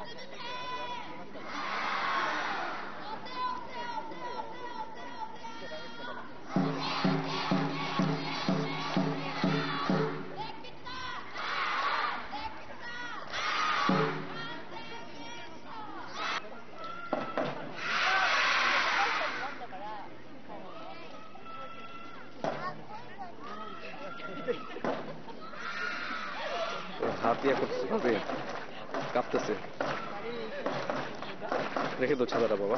হাতিয়া করতেছে ভাবে কাঁপতেছে, রেখে দাও ছাতাটা বাবা,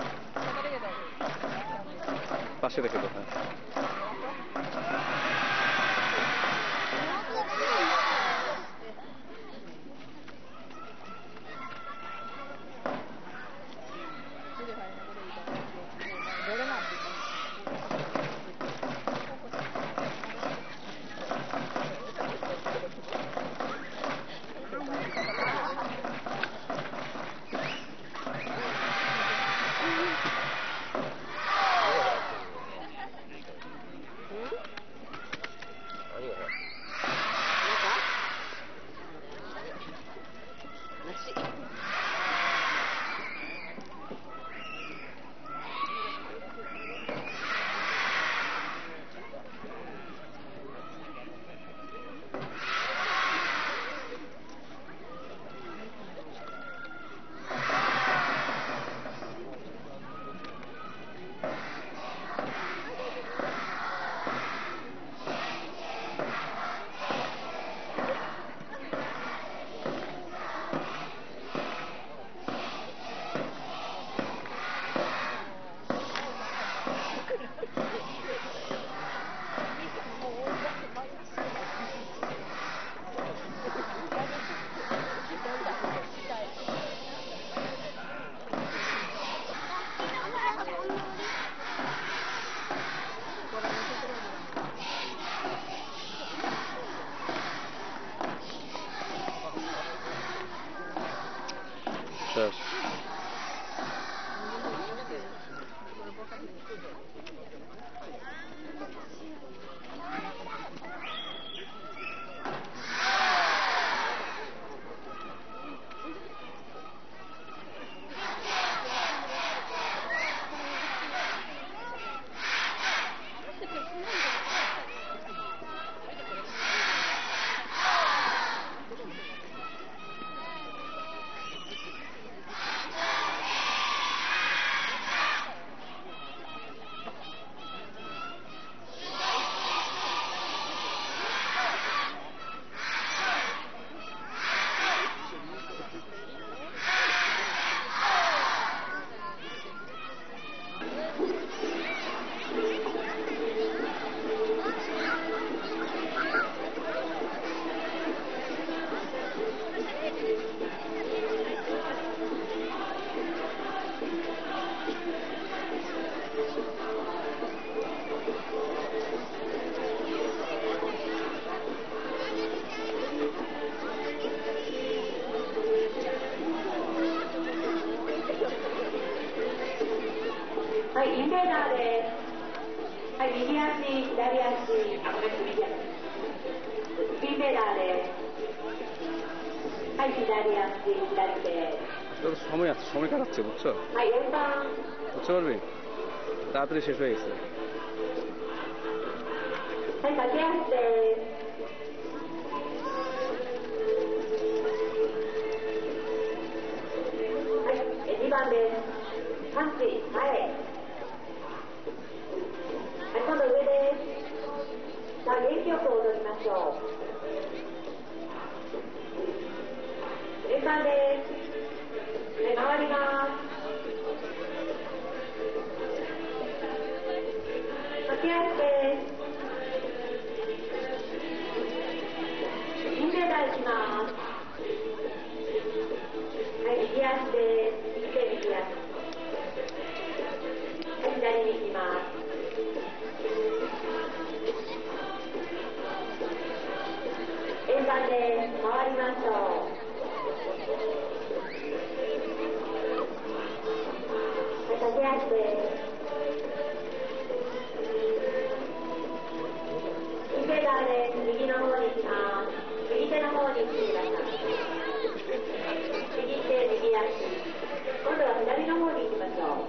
পাশে রেখে দাও। হ্যাঁ শেষ। はい、インベーダーです。はい、右足、左足、ごめんなさい、右足。インベーダーです。はい、左足、左手。 সময় আছে, সময় কাটাচ্ছে বুঝছো? はい、4番。 বুঝতে পারবি? তাড়াতাড়ি শেষ হয়ে গেছে। はい、駆け足です。はい、2番です。パンチ、前。はい、今度上です。さあ、元気よく踊りましょう。順番です。はい、回ります。駆け足です。インベーダー行きます。はい、右足です。右手、右足。はい、左に行きます。円盤です。回りましょう。はい、駆け足です。インベーダーです。右の方に行きます。右手の方に行ってください。右手、右足。 やすい。今度は左の方に行きましょう。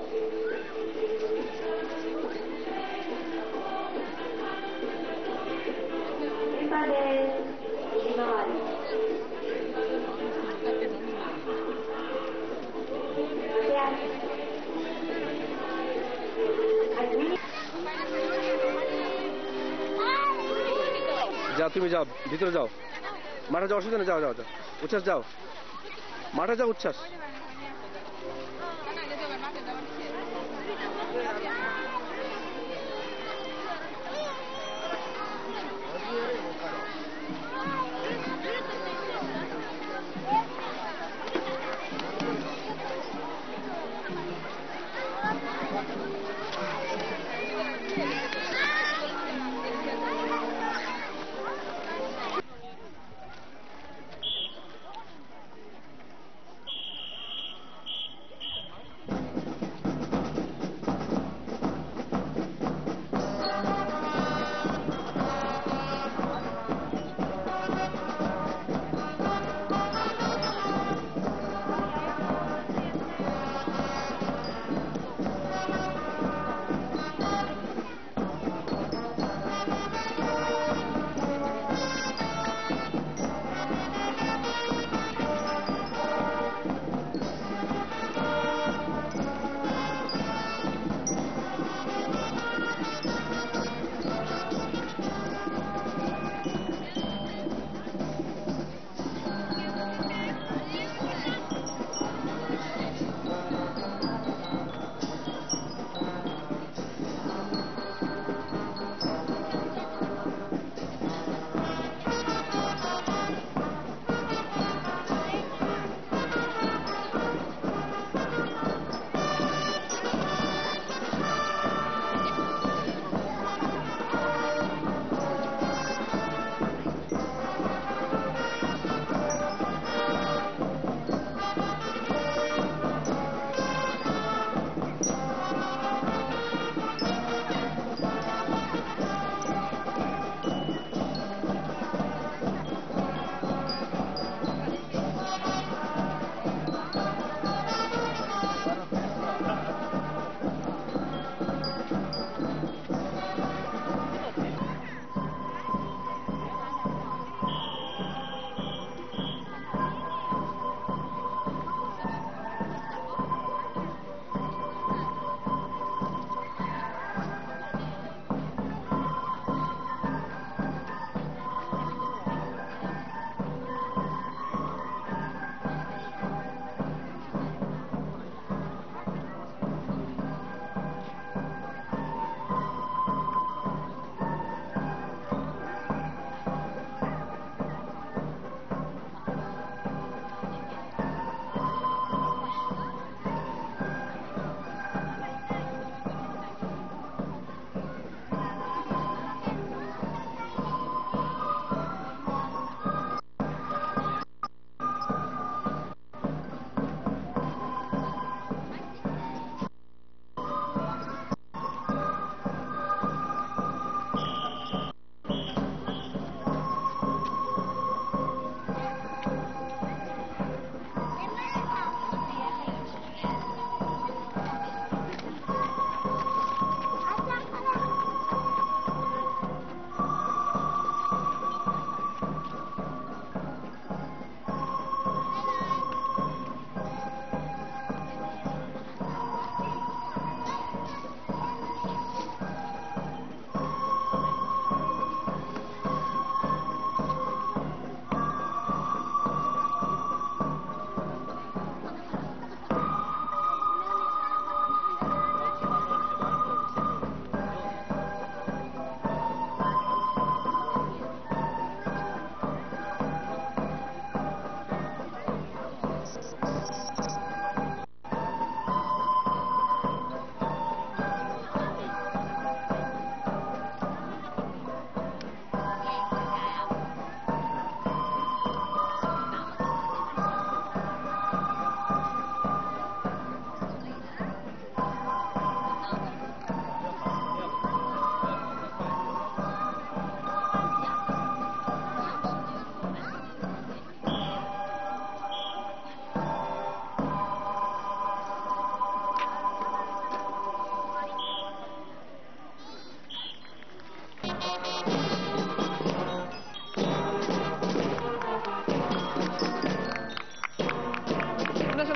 順番です。右回り。 যাও তুমি যাও ভিতরে যাও মাঠে যাও অসুবিধা নেই যাও যাও যাও উচ্ছ্বাস যাও মাঠে যাও উচ্ছ্বাস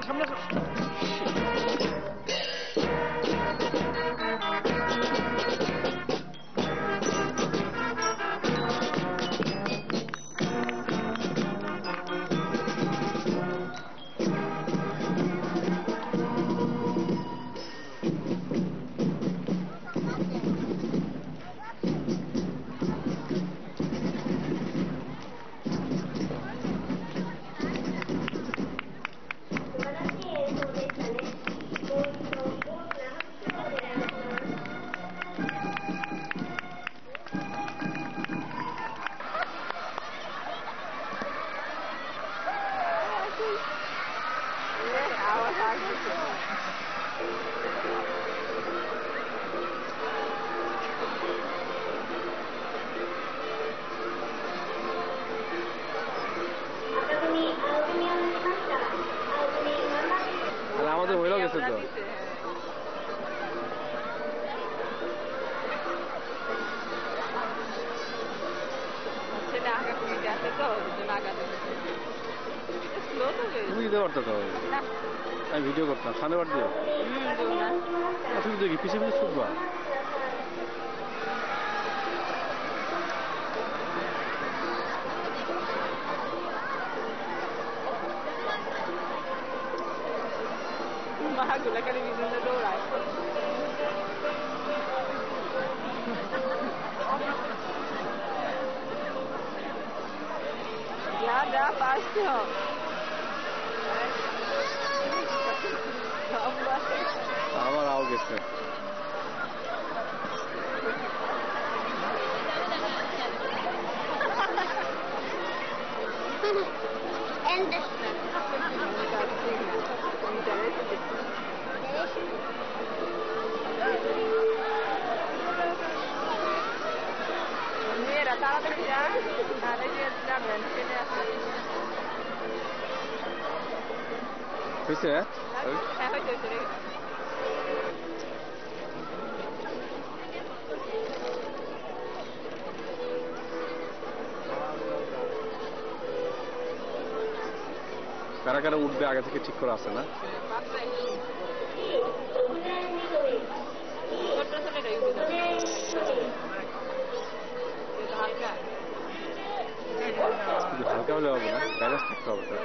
সামনে আসো। আমাদের হইলেও গেছে তো। তুমি দিতে পারতো তো, আমি ভিডিও করতাম। সামনে বার দিও, তুমি দেখি পিছিয়ে পিছিয়ে ছুটবা। Gula ka rin yung nadora. Ya, pasti. আমার আও গেছে। তাড়াতাড়ি যা, নাহলে যে যাবেন চলে আসবে। হয়েছে? হ্যাঁ, হয়েছে রে। কারা কারা উঠবে আগে থেকে ঠিক করা আছে না? হালকা হলে হবে না, ব্যালেন্স থাকতে হবে তার।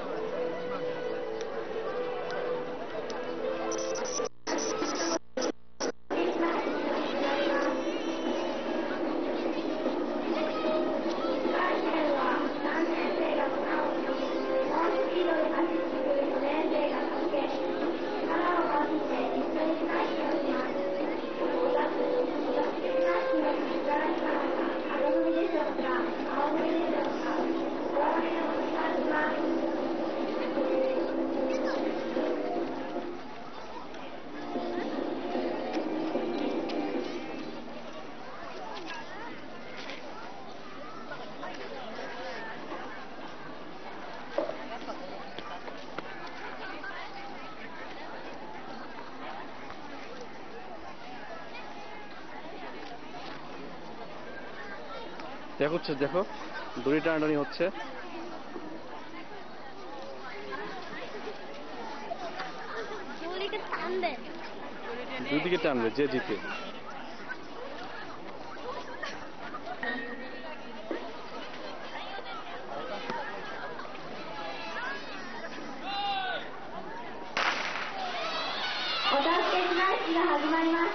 দেখো দেখো, দড়ি টানাটানি হচ্ছে। দুদিকে টানবে যে জিতে। お助けしない式が始まりました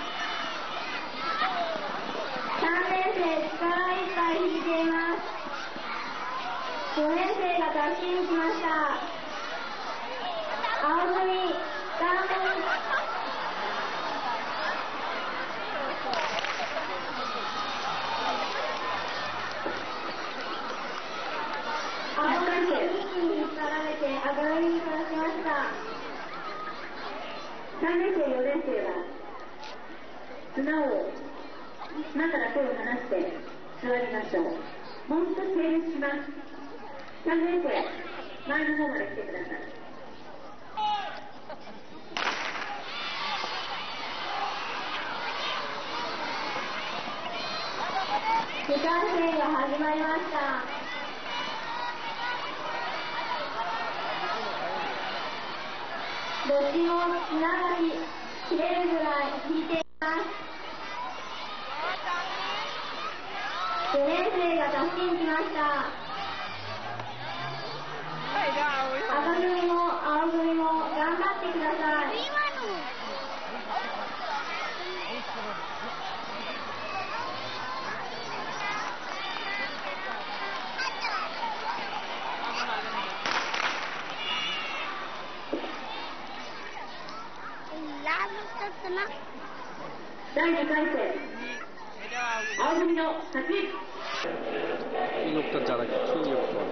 。3年生力いっぱい引いています。5年生が助けに来ました。青組、ダウン。青組、一気に引っ張られて赤組に殺しました。3年生、4年生は綱から手を離して座りましょう。もう一つ整列します。3年生、前の方まで来てください。2回戦が始まりました。 どっちもつながり切れるぐらい引いています。4年生が出しに来ました。赤組も青組も頑張ってください。第2回戦、青組の勝ち。 이녹던 자라 킹이었구나.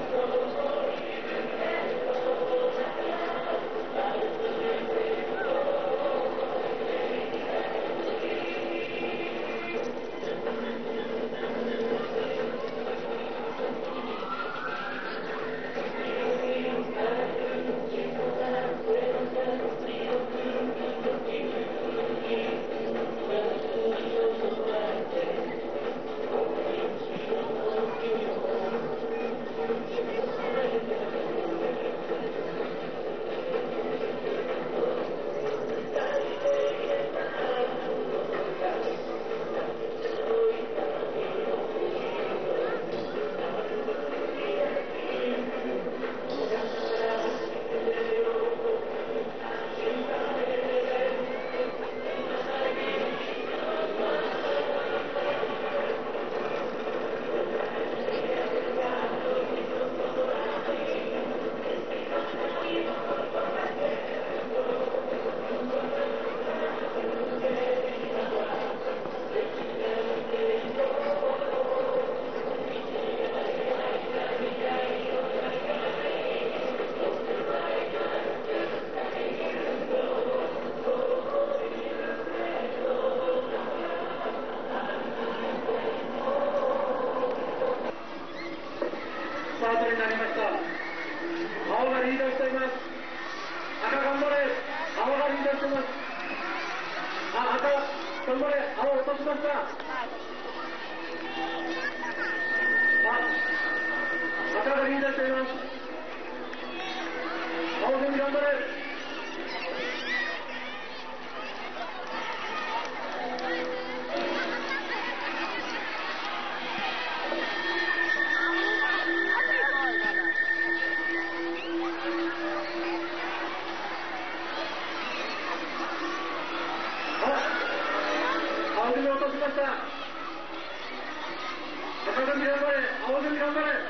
青組落としました。赤組頑張れ、青組頑張れ。